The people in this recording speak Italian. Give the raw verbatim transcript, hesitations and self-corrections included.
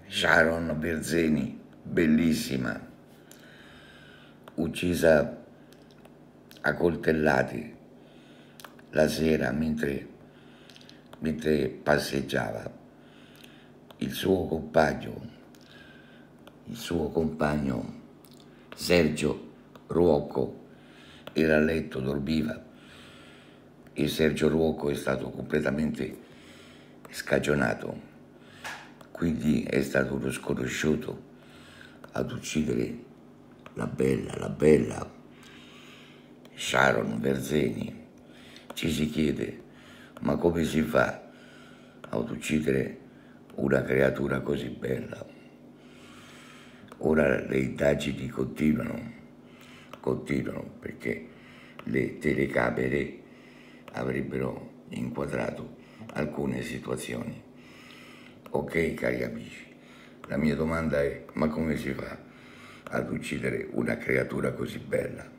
Sharon Berzeni, bellissima, uccisa a coltellati la sera mentre, mentre passeggiava. Il suo compagno, il suo compagno Sergio Ruocco era a letto, dormiva, e Sergio Ruocco è stato completamente scagionato. Quindi è stato uno sconosciuto ad uccidere la bella, la bella Sharon Berzeni. Ci si chiede, ma come si fa ad uccidere una creatura così bella? Ora le indagini continuano, continuano perché le telecamere avrebbero inquadrato alcune situazioni. Ok, cari amici, la mia domanda è, ma come si fa ad uccidere una creatura così bella?